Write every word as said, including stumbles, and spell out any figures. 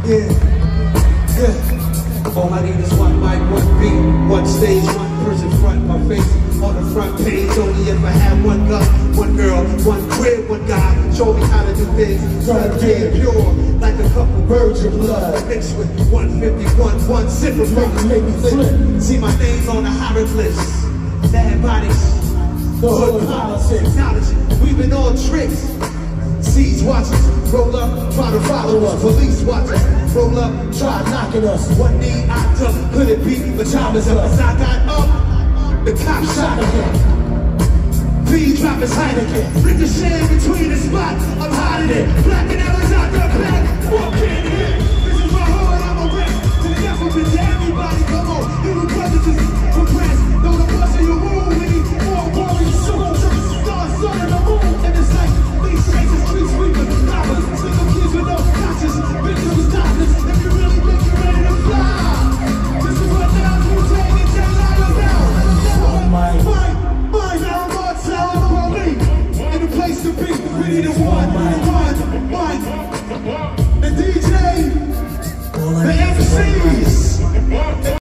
Yeah, yeah. All I need is one mic, one beat, one stage, one person front my face on the front page. Only if I had one gun, one girl, one crib, one guy. Show me how to do things. Try to get pure, like a couple birds of blood mixed with one fifty-one, one sip of make me make me flip. See my name's on the hieroglyphs. Bad bodies, the hood politics, knowledge. We've been on tricks. Seeds watching, roll up, try to follow us. Police watching, roll up, try knocking us. One knee knocked up, could it be the time is up? As I got up, the cop shot again. P drop his Heineken, ricochet between the spot, I'm hiding it. Blacking out.